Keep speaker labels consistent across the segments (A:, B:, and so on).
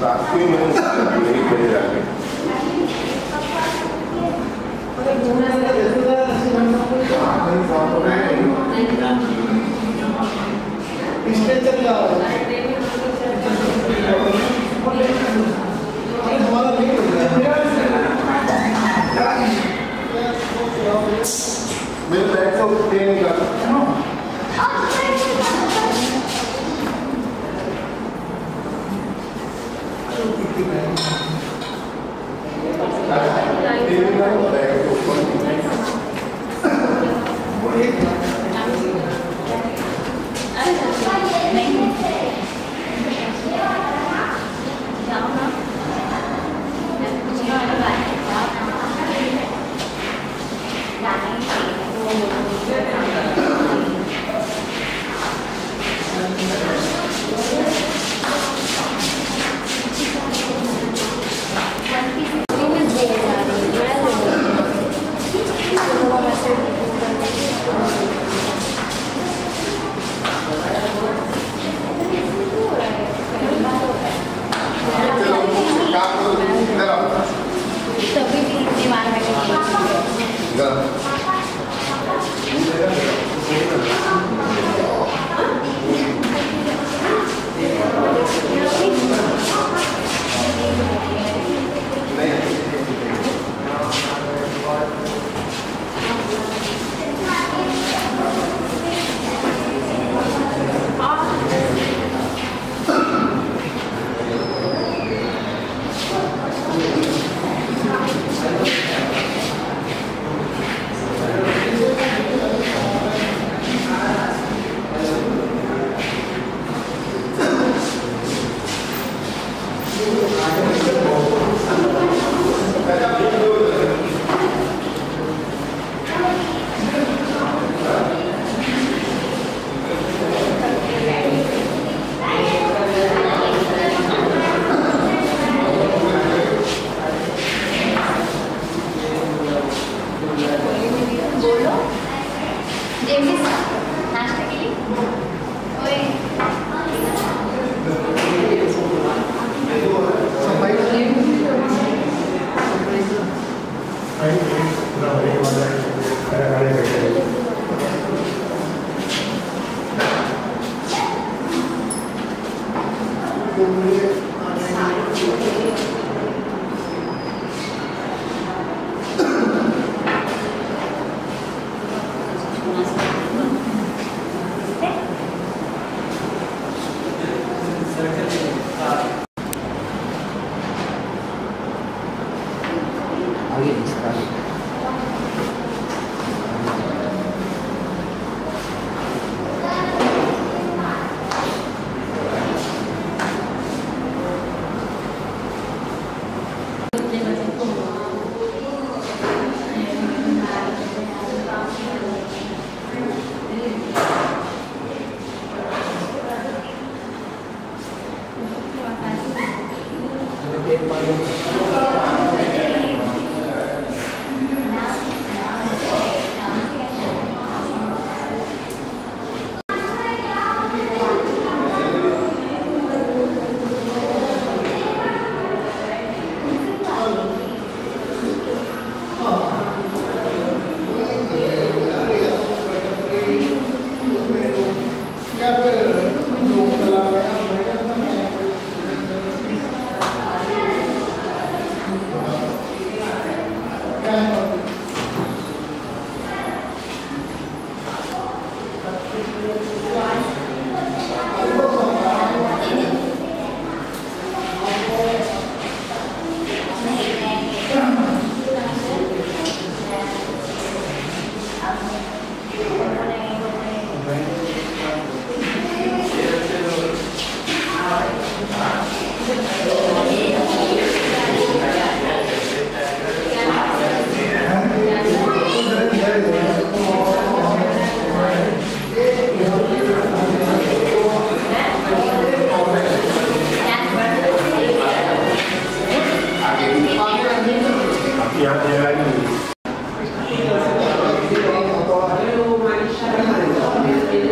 A: रास्ते में नहीं पड़े जाके मेरे बैग को देने का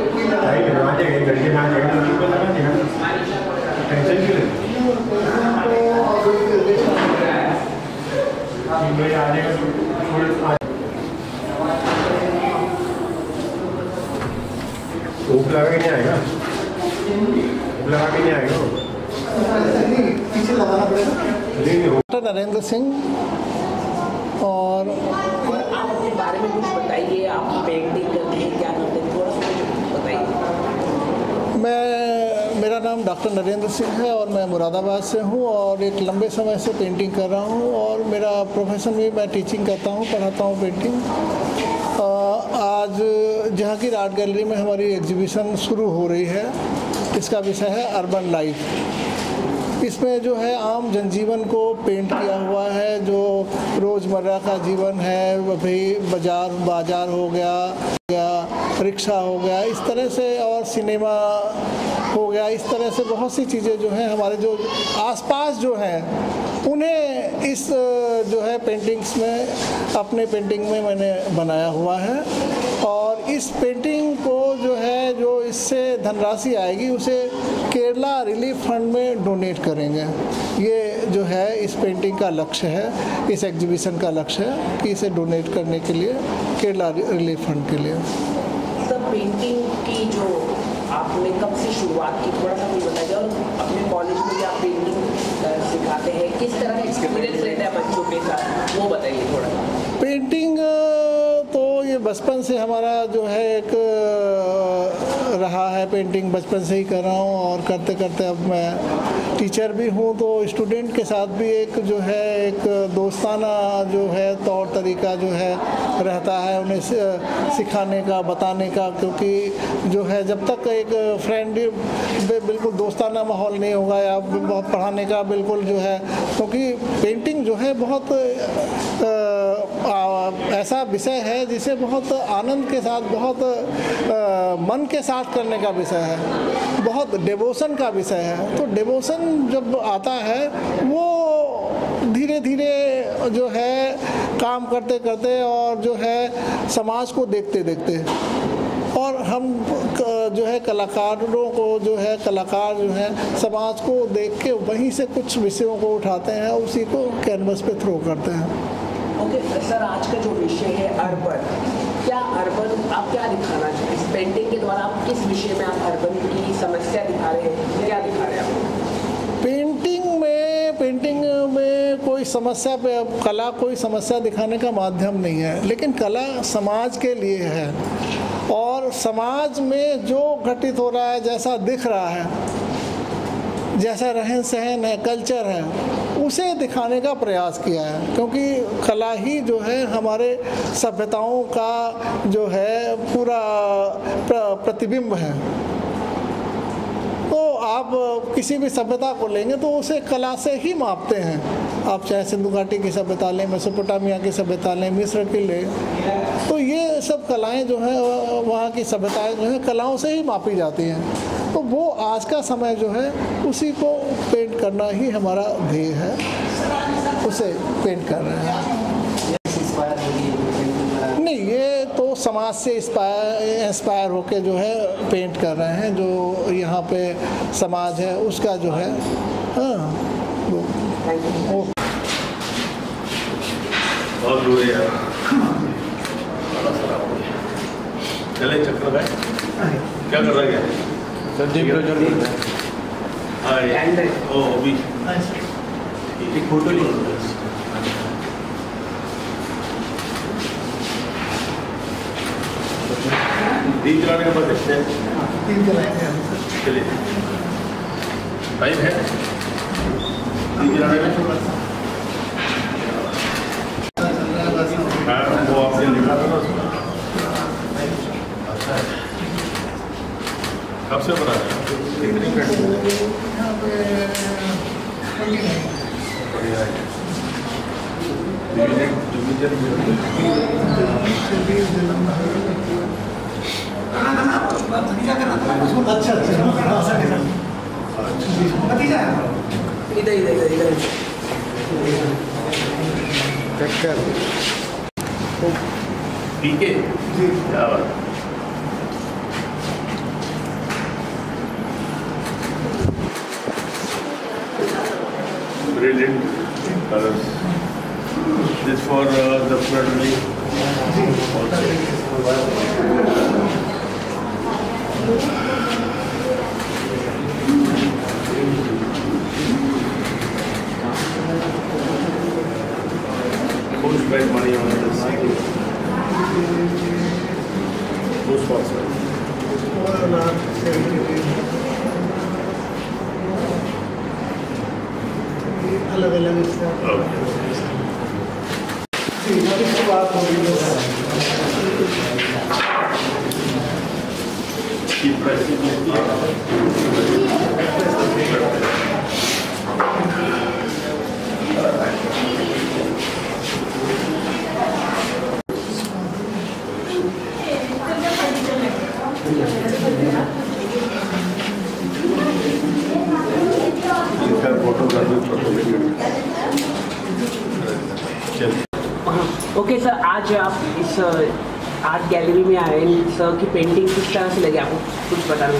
B: Đấy, cái này cái
A: धूप लगा के नहीं आएगा, धूप लगा के नहीं आएगा,
B: पीछे लगाना पड़ेगा।
C: डॉक्टर नरेंद्र सिंह। और
D: आप अपने बारे में कुछ बताइए, आप पेंटिंग करते हैं, क्या करते हैं, थोड़ा सा कुछ बताइए।
C: मेरा नाम डॉक्टर नरेंद्र सिंह है और मैं मुरादाबाद से हूँ और एक लंबे समय से पेंटिंग कर रहा हूँ और मेरा प्रोफेशन भी मैं टीचिंग करता हूँ, पढ़ाता हूँ पेंटिंग। आज जहांगीर आर्ट गैलरी में हमारी एग्जीबिशन शुरू हो रही है। इसका विषय है अर्बन लाइफ। इसमें जो है आम जनजीवन को पेंट किया हुआ है, जो रोज़मर्रा का जीवन है, भाई बाजार हो गया, रिक्शा हो गया, इस तरह से, और सिनेमा हो गया, इस तरह से बहुत सी चीज़ें जो हैं हमारे जो आसपास जो हैं उन्हें इस जो है पेंटिंग्स में, अपने पेंटिंग में मैंने बनाया हुआ है। और इस पेंटिंग को जो है, जो इससे धनराशि आएगी उसे केरला रिलीफ फंड में डोनेट करेंगे। ये जो है इस पेंटिंग का लक्ष्य है, इस एग्जीबिशन का लक्ष्य है कि इसे डोनेट करने के लिए केरला रिलीफ फंड के लिए।
D: सब पेंटिंग की जो आपने कब से शुरुआत की, थोड़ा सा मुझे बताइए। और अपने कॉलेज में क्या पेंटिंग सिखाते हैं, किस तरह का एक्सपीरियंस लेते हैं बच्चों के साथ, वो बताइए थोड़ा।
C: पेंटिंग तो ये बचपन से हमारा जो है एक रहा है, पेंटिंग बचपन से ही कर रहा हूँ और करते करते अब मैं टीचर भी हूँ, तो स्टूडेंट के साथ भी एक जो है एक दोस्ताना जो है तौर तरीका जो है रहता है उन्हें सिखाने का, बताने का। क्योंकि जो है जब तक एक फ्रेंडली बिल्कुल दोस्ताना माहौल नहीं होगा या पढ़ाने का बिल्कुल जो है, क्योंकि पेंटिंग जो है बहुत ऐसा विषय है जिसे बहुत आनंद के साथ, बहुत मन के साथ करने का विषय है, बहुत डिवोशन का विषय है। तो डिवोशन जब आता है वो धीरे धीरे जो है काम करते करते और जो है समाज को देखते देखते, और हम जो है कलाकारों को जो है कलाकार जो है समाज को देख के वहीं से कुछ विषयों को उठाते हैं, उसी को कैनवस पे थ्रो करते हैं।
D: ओके सर, आज का जो विषय है अर्बन, क्या अर्बन आप क्या दिखाना चाहते हैं इस पेंटिंग के द्वारा? आप किस विषय में आप अर्बन की समस्या दिखा रहे हैं, क्या दिखा रहे हैं आप?
C: पेंटिंग में कोई समस्या पे, कला कोई समस्या दिखाने का माध्यम नहीं है, लेकिन कला समाज के लिए है और समाज में जो घटित हो रहा है, जैसा दिख रहा है, जैसा रहन सहन है, कल्चर है, उसे दिखाने का प्रयास किया है। क्योंकि कला ही जो है हमारे सभ्यताओं का जो है पूरा प्रतिबिंब है। तो आप किसी भी सभ्यता को लेंगे तो उसे कला से ही मापते हैं। आप चाहे सिंधु घाटी की सभ्यता लें, मेसोपोटामिया की सभ्यता लें, मिस्र की लें, तो ये सब कलाएं जो हैं, वहाँ की सभ्यताएं जो हैं कलाओं से ही मापी जाती हैं। तो वो आज का समय जो है उसी को पेंट करना ही हमारा ध्येय है, उसे पेंट कर रहे हैं। नहीं, ये तो समाज से इंस्पायर होके जो है पेंट कर रहे हैं। जो यहाँ पे समाज है उसका जो है
A: बहुत दूर है यार। चले चक्कर है, क्या कर रहा है?
B: सर जी प्रोजेक्ट
A: ओ अभी
B: एक फोटो ली।
A: दिन चलाने के बाद देखते हैं।
C: तीन चलाएंगे।
A: चलिए, टाइम है दिन चलाने में। हाँ, वो आपने लिखा था ना उसमें। कब से बना है? बढ़िया है।
C: अच्छा
D: इधर
C: चक्कर
A: ठीक है, क्या बात। Brilliant colors. This for the flood relief. Who spent money on this? Who sponsored?
C: अलग अलग बात होगी।
D: ओके सर, आज आप इस आर्ट गैलरी में आए हैं, सर की पेंटिंग किस तरह से लगी आपको, कुछ बताना?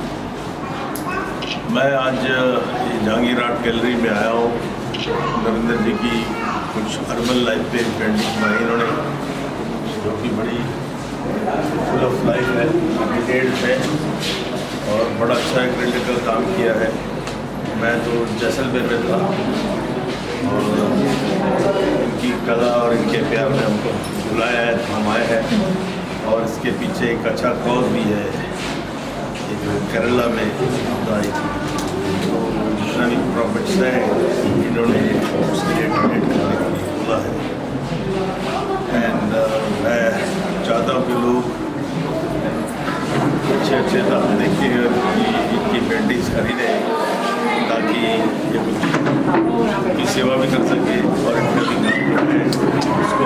A: मैं आज जहांगीर आर्ट गैलरी में आया हूँ। नरेंद्र जी की कुछ अर्बन लाइफ पे पेंटिंग बनाई इन्होंने, जो कि बड़ी फुल ऑफ लाइफ है, डिटेल्ड है और बड़ा अच्छा क्रिटिकल काम किया है। मैं तो जैसलमेर में था और इनकी कला और इनके प्यार ने हमको बुलाया है, हम आए हैं। और इसके पीछे एक अच्छा कॉज भी है, ये जो केरला में आई थी, तो जितना भी प्रॉफिट्स हैं इन्होंने उसके लिए डोनेट करने के लिए बोला है। एंड मैं चाहता हूँ कि लोग अच्छे दाम देखिए इनकी पेंटिंग्स खरीदें, ताकि ये कुछ की सेवा भी कर सके और इनका भी काम जो है उसको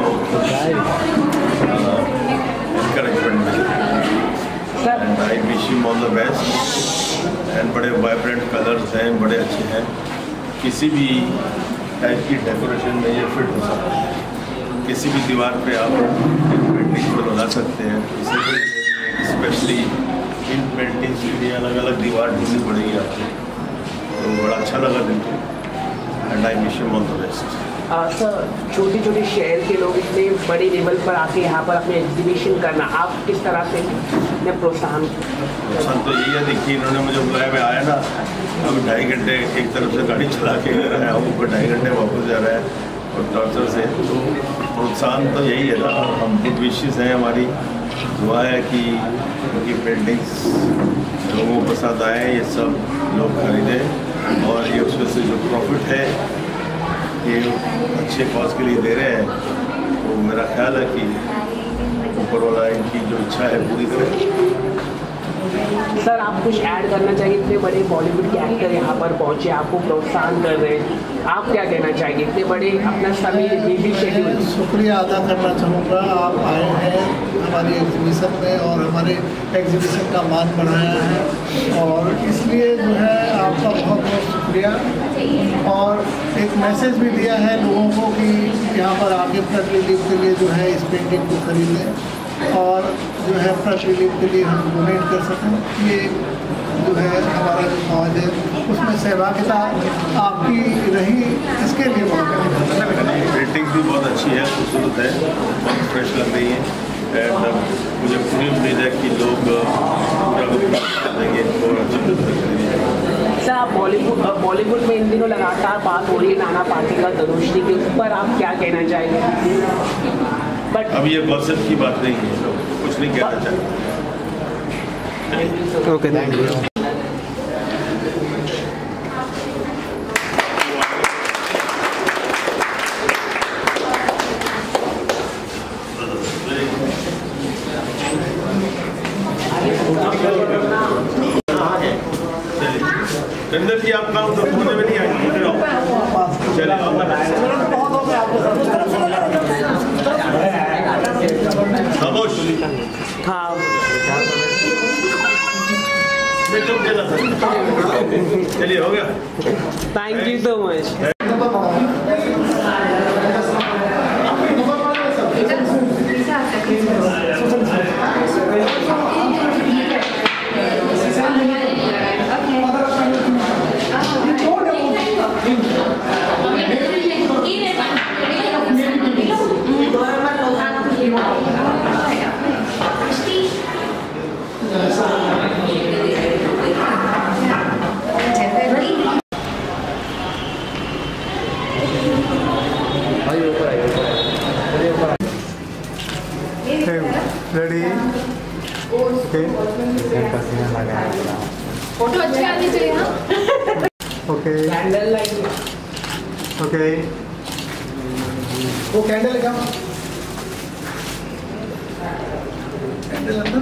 A: encouragement मिले। And I wish you all the best. And बड़े वाइब्रेंट कलर्स हैं, बड़े अच्छे हैं, किसी भी टाइप की डेकोरेशन में ये फिट हो सकता है। किसी भी दीवार पे आप पेंटिंग को लगा सकते हैं। स्पेशली इन पेंटिंग्स के लिए अलग अलग दीवार ढूंढनी पड़ेगी आपको, तो बड़ा अच्छा लगा देखो। And I wish you all the best.
D: Sir, छोटे छोटे शहर के लोग इतने बड़े लेवल पर आके यहाँ पर अपने एग्जीबिशन करना, आप किस तरह से प्रोत्साहन?
A: तो यही है, देखिए इन्होंने मुझे बुलाया, मैं आया ना, अभी 2.5 घंटे एक तरफ से गाड़ी चला के आया हूँ, ऊपर 2.5 घंटे वापस जा रहा है और टॉर्चर से। तो प्रोत्साहन तो यही है ना, हम गुड विशेस हैं, हमारी दुआ है कि उनकी पेंटिंग्स लोगों को पसंद आए, ये सब लोग खरीदें और ये उसमें से जो प्रॉफिट है ये अच्छे कॉज के लिए दे रहे हैं। तो मेरा ख्याल है कि ऊपर वाला इनकी जो इच्छा है पूरी करें।
D: सर, आप कुछ ऐड करना चाहिए? इतने बड़े बॉलीवुड के एक्टर यहाँ पर पहुँचे, आपको प्रोत्साहन कर रहे हैं, आप क्या कहना चाहेंगे? इतने बड़े अपना सभी बिजी शेड्यूल।
C: शुक्रिया अदा करना चाहूँगा, आप आए हैं हमारी एग्जीबिशन में और हमारे एग्जीबिशन का मान बढ़ाया है, और इसलिए जो है आपका बहुत बहुत शुक्रिया। और एक मैसेज भी दिया है लोगों को कि यहाँ पर आके फ्लड रिलीफ के लिए जो है इस पेंटिंग को खरीदें और जो है फ्लड रिलीफ के लिए हम डोनेट कर सकें। ये जो है हमारा जो कॉज है उसमें सहभागिता आपकी रही, इसके लिए बहुत
A: पेंटिंग भी बहुत अच्छी है, खूबसूरत है, बहुत फ्रेश लग रही है। एंड मुझे पूरी उम्मीद है कि लोग देंगे और अच्छी तरह खरीदेंगे।
D: सर, आप बॉलीवुड में इन दिनों लगातार बात हो रही है नाना पाटेकर, तनुश्री के, उस पर आप क्या कहना चाहेंगे? बट
A: अब ये गॉसिप की बात नहीं है, कुछ नहीं कहना चाहते।
B: Okay, thank you.
A: Narendra ji, आप काम तो पूरे में नहीं आएंगे, चलिए खामोश।
D: हाँ,
A: चलिए हो गया,
D: thank you so much.
E: Okay.
C: Ready
E: photo अच्छे आने चाहिए ना।
C: ओके
D: कैंडल लाइट
C: ओके वो कैंडल क्या कैंडल अंदर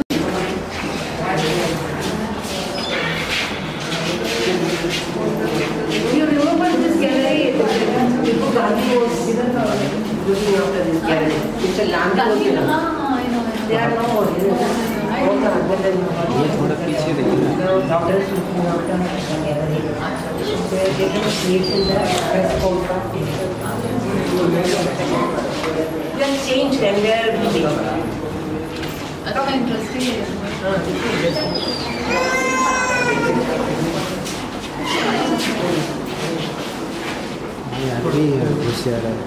E: You remember this gallery? Before Gandhi was looking after this gallery. It's a land
F: Gandhi,
E: closure.
F: हाँ, I know.
E: They are no more. All the husband and
B: थोड़ा पीछे देखिए
E: the daughter is looking after the gallery. They are getting created the press contract. They are changed and they are building.
F: अच्छा interesting है।
B: अभी होशियार है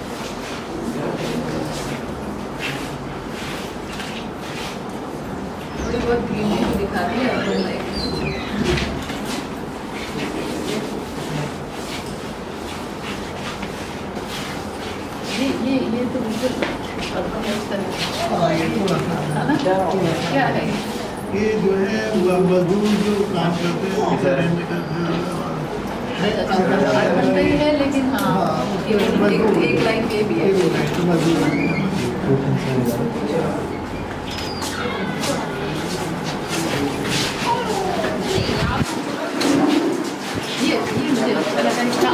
F: थोड़ी बहुत ग्रीनरी दिखाती है आपको लाइक। ये तो बिल्कुल क्या है?
C: ये जो है मजदूर जो काम करते हैं
F: बनता ही है लेकिन हाँ एक लाइन ये भी है। ये मुझे अच्छा लगा इसका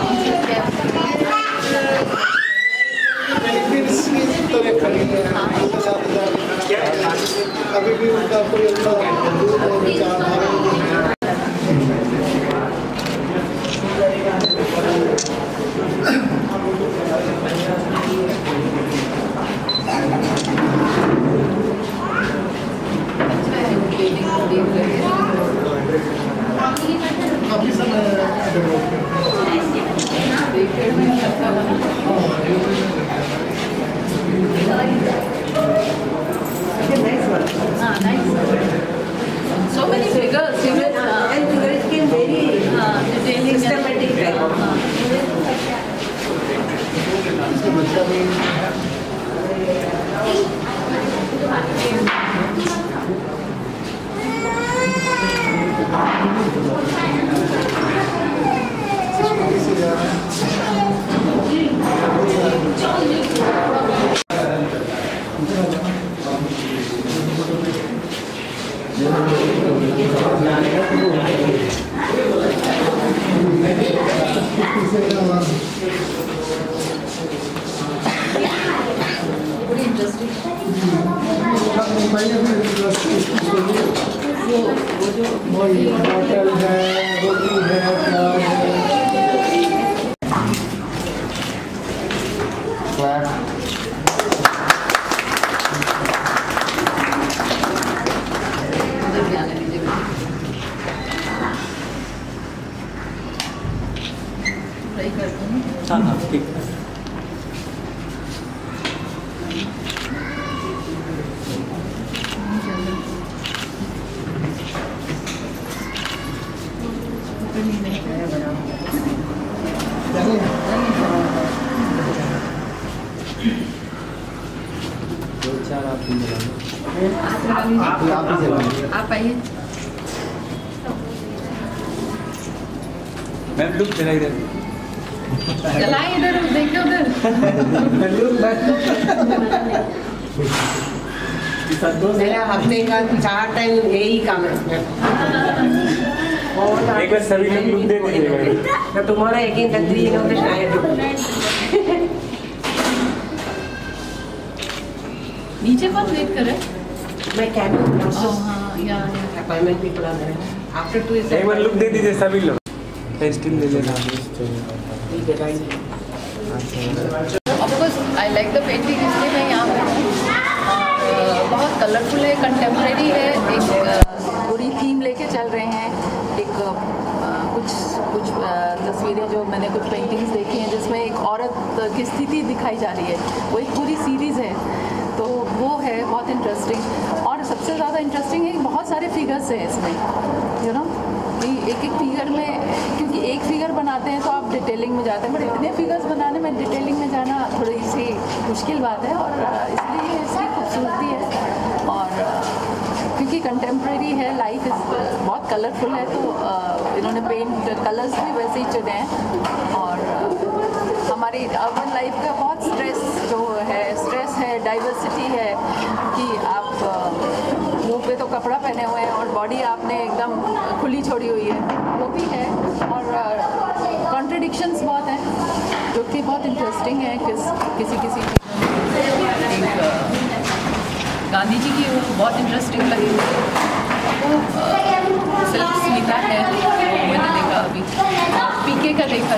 C: अभी भी उनका कोई अच्छा विचारधारा काफी समय
F: So many figures, you know,
E: And figures came very
F: detailing
E: systematic type.
F: बड़ी इंटरेस्टिंग।
C: होटल है रोटी है प्याज है
F: उधर भी आने दीजिए। ट्राई करती हूँ।
B: हाँ ठीक है दो चार आप ही
F: आप आइए।
B: मैम लुक चला इधर
F: चलाए इधर देखो उधर।
E: मेरा हफ्ते का 4 टाइम यही काम है।
B: एक बार सभी लोग लुक दे दीजिएगा
E: तो तुम्हारा यकीन तकदीर है कि शायद
F: नीचे कौन वेट कर रहा है?
E: मैं कैबिन
F: ओह हाँ या
E: अपॉइंटमेंट भी पड़ा है आफ्टर 2
B: एक बार लुक दे दीजिए सभी लोग स्टिल ले लेना
E: ठीक है भाई
F: of course I like the painting इसलिए मैं यहाँ पे हूँ। बहुत कलरफुल है, कंटेम्प्रेरी है, एक पूरी थीम लेके चल रहे हैं। एक कुछ तस्वीरें जो मैंने कुछ पेंटिंग्स देखी हैं जिसमें एक औरत की स्थिति दिखाई जा रही है, वो एक पूरी सीरीज़ है तो वो है बहुत इंटरेस्टिंग। और सबसे ज़्यादा इंटरेस्टिंग है कि बहुत सारे फिगर्स हैं इसमें, यू नो एक एक फिगर में, क्योंकि एक फिगर बनाते हैं तो आप डिटेलिंग में जाते हैं, बट इतने फिगर्स बनाने में डिटेलिंग में जाना थोड़ी सी मुश्किल बात है, और इसलिए इसकी खूबसूरती है। और क्योंकि कंटेम्प्रेरी है, लाइफ बहुत कलरफुल है, तो इन्होंने पेंट कलर्स भी वैसे ही चुने हैं। और हमारी अर्बन लाइफ का बहुत स्ट्रेस है, डाइवर्सिटी है कि आप मुंह पे तो कपड़ा पहने हुए हैं और बॉडी आपने एकदम खुली छोड़ी हुई है, वो भी है। और कॉन्ट्रडिक्शंस बहुत हैं जो कि बहुत इंटरेस्टिंग है। किसी गांधी जी की वो बहुत इंटरेस्टिंग लगी, वो सिल्क स्मिता है, मैंने देखा अभी, पीके का देखा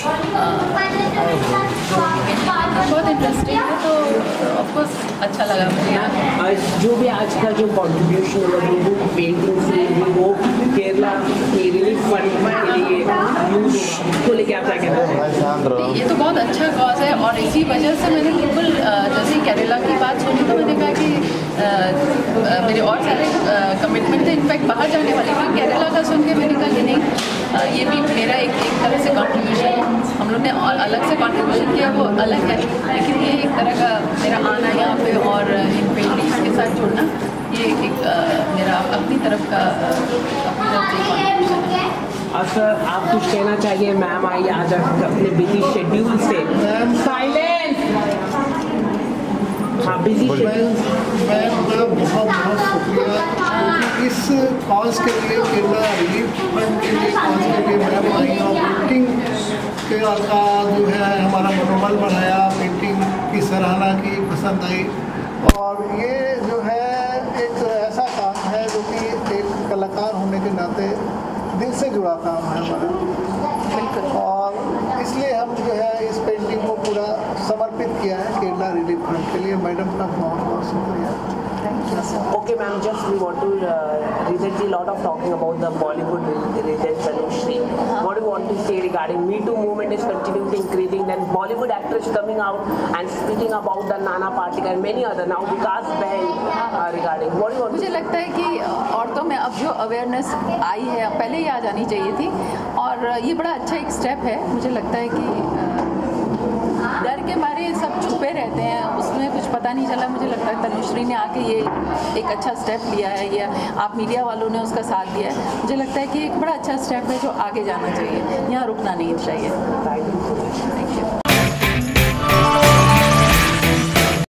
F: जो बहुत इंटरेस्टिंग है, तो ऑफकोर्स अच्छा लगा मुझे।
D: जो भी आज का जो कॉन्ट्रीब्यूशन होगा वो पेंटिंग से वो केरला के रिलीफ फंड के लिए यूज होगा, उसको लेके आप क्या कहना है?
F: ये तो बहुत अच्छा कॉज है, और इसी वजह से मैंने बिल्कुल जैसे केरला की बात सुनी तो मैंने कहा कि मेरे और सारे कमिटमेंट थे, इनफैक्ट बाहर जाने वाली थी, केरला का सुन के मैंने कहा कि नहीं, ये भी मेरा एक तरह से कॉन्ट्रीब्यूशन है। हम लोग ने और अलग से कॉन्ट्रीब्यूशन किया, वो अलग है, लेकिन ये एक तरह का मेरा आना यहाँ पे और इन पेंटिंग्स के साथ जुड़ना, ये एक मेरा अपनी तरफ से कॉन्ट्रीब्यूशन है।
D: और सर आप कुछ कहना चाहिए? मैम आई आज अपने बिजी शेड्यूल से, हाँ बिजी शेड्यूल।
C: मैं बहुत शुक्रिया, क्योंकि इस कॉज के लिए, केरला रिलीफ फंड के लिए कॉज के लिए मैम आई और पेंटिंग के का जो है हमारा मनोबल बढ़ाया, पेंटिंग की सराहना की, पसंद आई। और ये जो है एक ऐसा काम है जो कि एक कलाकार होने के नाते दिल से जुड़ा काम है हमारा, और इसलिए हम जो है इस पेंटिंग को पूरा समर्पित किया है केरला रिलीफ फंड के लिए। मैडम का बहुत बहुत शुक्रिया।
D: Okay, ma'am, just we want to recently lot of talking about the Bollywood legend Tanushree. What do you want to say regarding Me Too movement is continuously increasing, then Bollywood actors coming out and speaking about the Nana Patekar and many other, now Vikas Bahl regarding, what do you want to
F: मुझे लगता है कि औरतों में अब जो awareness आई है, पहले ही आ जानी चाहिए थी, और ये बड़ा अच्छा एक स्टेप है। मुझे लगता है कि डर के मारे सब छुपे रहते हैं, उसमें कुछ पता नहीं चला। मुझे लगता है तनुश्री ने आके ये एक अच्छा स्टेप लिया है, या आप मीडिया वालों ने उसका साथ दिया है। मुझे लगता है कि एक बड़ा अच्छा स्टेप है जो आगे जाना चाहिए, यहाँ रुकना नहीं चाहिए।
D: Thank you.
F: Thank you.